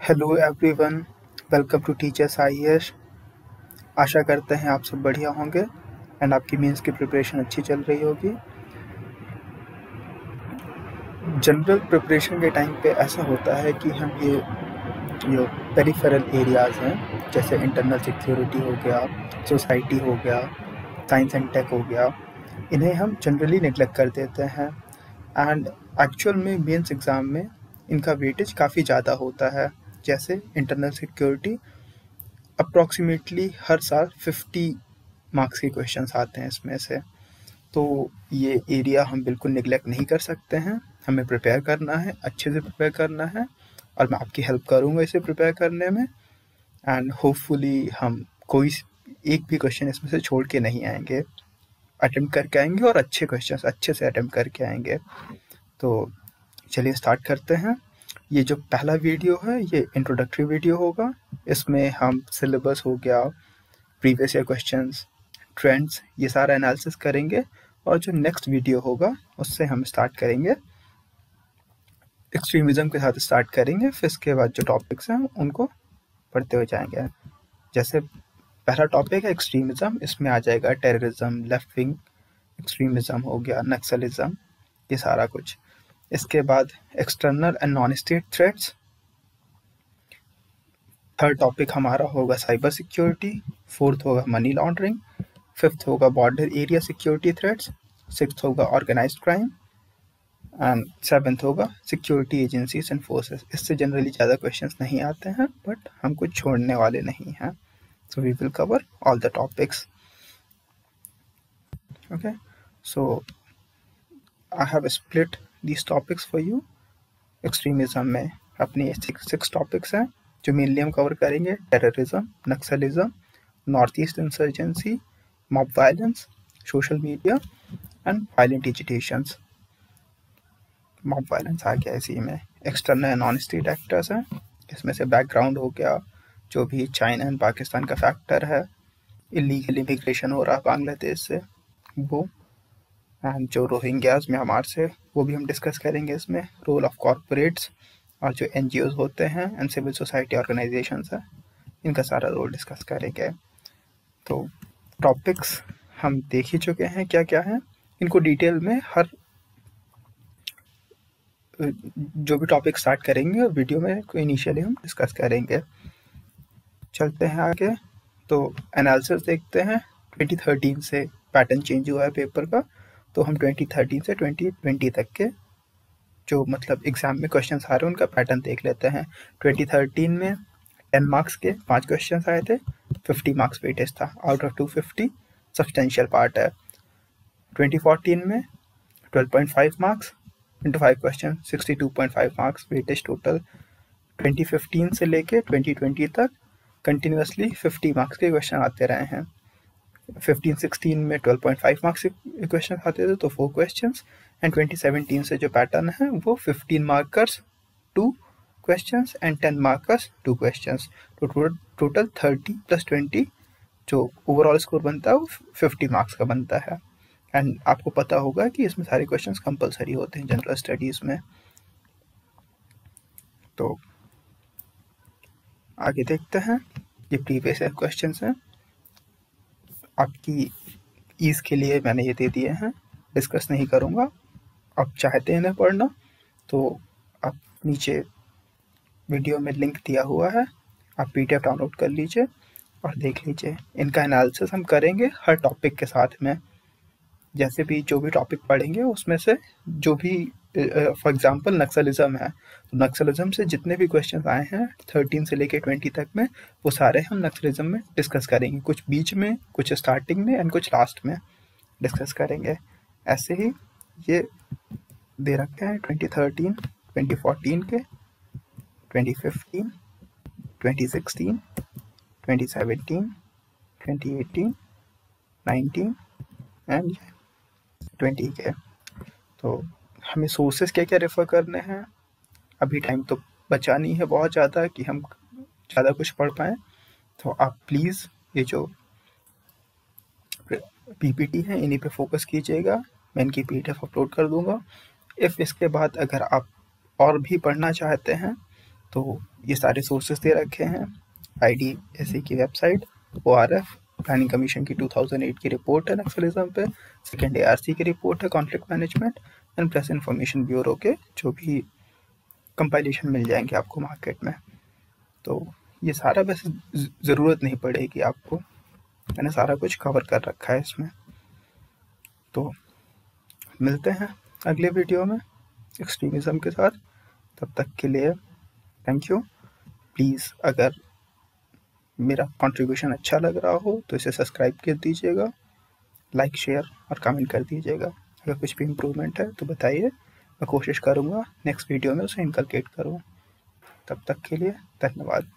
Hello everyone, welcome to teachers IAS. आशा करते हैं आप सब बढ़िया होंगे एंड आपकी मेंस की प्रिपरेशन अच्छी चल रही होगी। जनरल प्रिपरेशन के टाइम पे ऐसा होता है कि हम ये जो पेरिफेरल एरियाज़ हैं, जैसे इंटरनल सिक्योरिटी हो गया, सोसाइटी हो गया, साइंस एंड टेक हो गया, इन्हें हम जनरली नेग्लेक्ट कर देते हैं एंड एक्चुअल में मेंस एग्ज़ाम में इनका वेटेज काफ़ी ज़्यादा होता है। जैसे इंटरनल सिक्योरिटी अप्रॉक्सीमेटली हर साल 50 मार्क्स के क्वेश्चंस आते हैं इसमें से, तो ये एरिया हम बिल्कुल निगलेक्ट नहीं कर सकते हैं। हमें प्रिपेयर करना है, अच्छे से प्रिपेयर करना है और मैं आपकी हेल्प करूँगा इसे प्रिपेयर करने में एंड होपफुली हम कोई एक भी क्वेश्चन इसमें से छोड़ के नहीं आएंगे, अटेम्प्ट करके आएंगे और अच्छे क्वेश्चंस अच्छे से अटेम्प्ट करके आएंगे। तो चलिए स्टार्ट करते हैं। ये जो पहला वीडियो है ये इंट्रोडक्टरी वीडियो होगा। इसमें हम सिलेबस हो गया, प्रीवियस ईयर क्वेश्चंस, ट्रेंड्स, ये सारा एनालिसिस करेंगे और जो नेक्स्ट वीडियो होगा उससे हम स्टार्ट करेंगे एक्सट्रीमिज़म के साथ स्टार्ट करेंगे। फिर इसके बाद जो टॉपिक्स हैं उनको पढ़ते हुए जाएंगे। जैसे पहला टॉपिक है एक्सट्रीमिज़म, इसमें आ जाएगा टेररिज्म, लेफ्ट विंग एक्सट्रीमिज़म हो गया, नक्सलिज्म, ये सारा कुछ। इसके बाद external and non state threats. Third topic हमारा होगा साइबर सिक्योरिटी। फोर्थ होगा मनी लॉन्ड्रिंग। फिफ्थ होगा border area security threats. Sixth होगा ऑर्गेनाइज्ड क्राइम एंड सेवन्थ होगा सिक्योरिटी एजेंसीज एंड फोर्सेस। इससे जनरली ज़्यादा क्वेश्चंस नहीं आते हैं बट हम कुछ छोड़ने वाले नहीं हैं, so we will cover all the topics. Okay, so I have split these topics for you. Extremism में अपनी सिक्स टॉपिक्स हैं जो मेनली हम कवर करेंगे: terrorism, naxalism, north east insurgency, mob violence, social media and violent agitations. Mob violence आ गया इसी में। External and non state actors हैं, इसमें से बैकग्राउंड हो गया, जो भी चाइना एंड पाकिस्तान का फैक्टर है, इलीगल इमिग्रेशन हो रहा बांग्लादेश से वो, एंड जो रोहिंग्याज म्यांमार से, वो भी हम डिस्कस करेंगे इसमें। रोल ऑफ कॉरपोरेट्स और जो एनजीओज होते हैं एंड सिविल सोसाइटी ऑर्गेनाइजेशंस हैं, इनका सारा रोल डिस्कस करेंगे। तो टॉपिक्स हम देख ही चुके हैं क्या क्या है, इनको डिटेल में हर जो भी टॉपिक स्टार्ट करेंगे और वीडियो में इनिशियली हम डिस्कस करेंगे। चलते हैं आगे। तो एनालिसिस देखते हैं। 2013 से पैटर्न चेंज हुआ है पेपर का, तो हम 2013 से 2020 तक के जो मतलब एग्जाम में क्वेश्चंस आ रहे हैं उनका पैटर्न देख लेते हैं। 2013 में 10 मार्क्स के 5 क्वेश्चंस आए थे, 50 मार्क्स वेटेज था, आउट ऑफ 250 सब्सटेंशियल पार्ट है। 2014 में 12.5 marks into 5 question, 62.5 marks weightage total. 2015 से लेके 2020 तक कंटिन्यूसली 50 मार्क्स के क्वेश्चन आते रहे हैं। 15-16 में 12.5 मार्क्स के क्वेश्चन आते थे, तो 4 क्वेश्चंस, एंड 2017 से जो पैटर्न है वो 15 markers 2 questions and 10 markers 2 questions, तो टोटल 30 + 20 जो ओवरऑल स्कोर बनता है वो 50 मार्क्स का बनता है। एंड आपको पता होगा कि इसमें सारे क्वेश्चंस कंपलसरी होते हैं जनरल स्टडीज़ में। तो आगे देखते हैं, ये प्रीवियस ईयर क्वेश्चंस हैं, आपकी ईज़ के लिए मैंने ये दे दिए हैं, डिस्कस नहीं करूँगा। आप चाहते हैं इन्हें पढ़ना तो आप नीचे वीडियो में लिंक दिया हुआ है, आप PDF डाउनलोड कर लीजिए और देख लीजिए। इनका एनालिसिस हम करेंगे हर टॉपिक के साथ में। जैसे भी जो भी टॉपिक पढ़ेंगे उसमें से जो भी फॉर एग्जांपल नक्सलिज्म है, तो नक्सलिज्म से जितने भी क्वेश्चन आए हैं 13 से लेके 20 तक में, वो सारे हम नक्सलिज्म में डिस्कस करेंगे, कुछ बीच में, कुछ स्टार्टिंग में एंड कुछ लास्ट में डिस्कस करेंगे। ऐसे ही ये दे रखे हैं 2013, 2014 के, 2015, 2016, 2017, 2018, 19 एंड 20 के। तो हमें सोर्सेस क्या क्या रेफ़र करने हैं, अभी टाइम तो बचा नहीं है बहुत ज़्यादा कि हम ज़्यादा कुछ पढ़ पाएँ, तो आप प्लीज़ ये जो PPT है इन्हीं पे फोकस कीजिएगा। मैं इनकी PDF अपलोड कर दूँगा। इसके बाद अगर आप और भी पढ़ना चाहते हैं तो ये सारे सोर्सेज दे रखे हैं, IDSA की वेबसाइट, ORF प्लानिंग कमीशन की 2008 की रिपोर्ट है नक्सलिज्म पे, सेकेंड ARC की रिपोर्ट है conflict management, and press information bureau के जो भी कंपाइलेशन मिल जाएंगे आपको मार्केट में। तो ये सारा वैसे ज़रूरत नहीं पड़ेगी आपको, मैंने सारा कुछ कवर कर रखा है इसमें। तो मिलते हैं अगले वीडियो में एक्सट्रीमिज़म के साथ, तब तक के लिए थैंक यू। प्लीज़ अगर मेरा कंट्रीब्यूशन अच्छा लग रहा हो तो इसे सब्सक्राइब कर दीजिएगा, लाइक शेयर और कमेंट कर दीजिएगा। अगर कुछ भी इम्प्रूवमेंट है तो बताइए, मैं कोशिश करूँगा नेक्स्ट वीडियो में उसे इनकलकेट करूँ। तब तक के लिए धन्यवाद।